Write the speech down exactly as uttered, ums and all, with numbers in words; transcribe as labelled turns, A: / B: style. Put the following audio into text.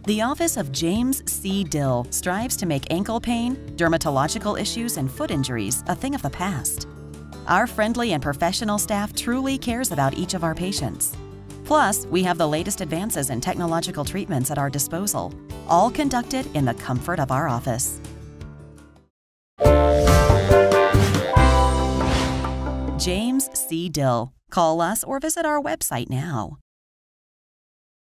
A: The office of James C. Dill strives to make ankle pain, dermatological issues, and foot injuries a thing of the past. Our friendly and professional staff truly cares about each of our patients. Plus, we have the latest advances in technological treatments at our disposal, all conducted in the comfort of our office. James C. Dill. Call us or visit our website now.